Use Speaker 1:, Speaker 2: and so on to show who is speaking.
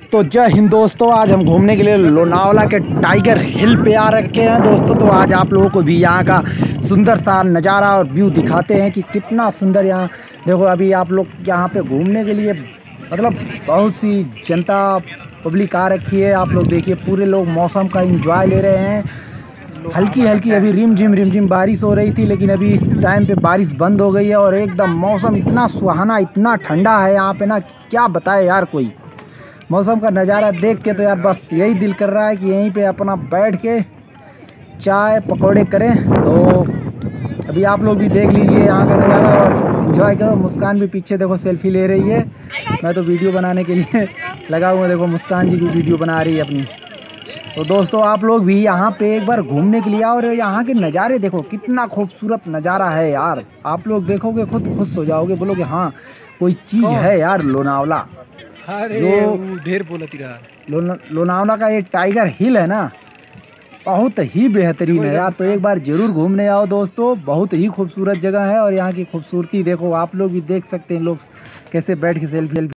Speaker 1: तो जय हिंद दोस्तों, आज हम घूमने के लिए लोनावला के टाइगर हिल पे आ रखे हैं दोस्तों। तो आज आप लोगों को भी यहाँ का सुंदर सा नज़ारा और व्यू दिखाते हैं कि कितना सुंदर यहाँ देखो। अभी आप लोग यहाँ पे घूमने के लिए मतलब बहुत सी जनता पब्लिक आ रखी है। आप लोग देखिए, पूरे लोग मौसम का एंजॉय ले रहे हैं। हल्की हल्की अभी रिमझिम बारिश हो रही थी, लेकिन अभी इस टाइम पे बारिश बंद हो गई है और एकदम मौसम इतना सुहाना, इतना ठंडा है यहाँ पे ना, क्या बताए यार। कोई मौसम का नज़ारा देख के तो यार बस यही दिल कर रहा है कि यहीं पे अपना बैठ के चाय पकौड़े करें। तो अभी आप लोग भी देख लीजिए यहाँ का नज़ारा और एंजॉय करो। मुस्कान भी पीछे देखो सेल्फी ले रही है। मैं तो वीडियो बनाने के लिए लगा हुआ, देखो मुस्कान जी भी वीडियो बना रही है अपनी। तो दोस्तों आप लोग भी यहाँ पे एक बार घूमने के लिए आओ और यहाँ के नज़ारे देखो, कितना खूबसूरत नज़ारा है यार। आप लोग देखोगे खुद खुश हो जाओगे, बोलोगे हाँ कोई चीज़ है यार लोनावला। जो
Speaker 2: ढेर बोलती रहा
Speaker 1: लोनावला का ये टाइगर हिल है ना, बहुत ही बेहतरीन है यार। तो एक बार जरूर घूमने आओ दोस्तों, बहुत ही खूबसूरत जगह है। और यहाँ की खूबसूरती देखो, आप लोग भी देख सकते हैं, लोग कैसे बैठ के सेल्फी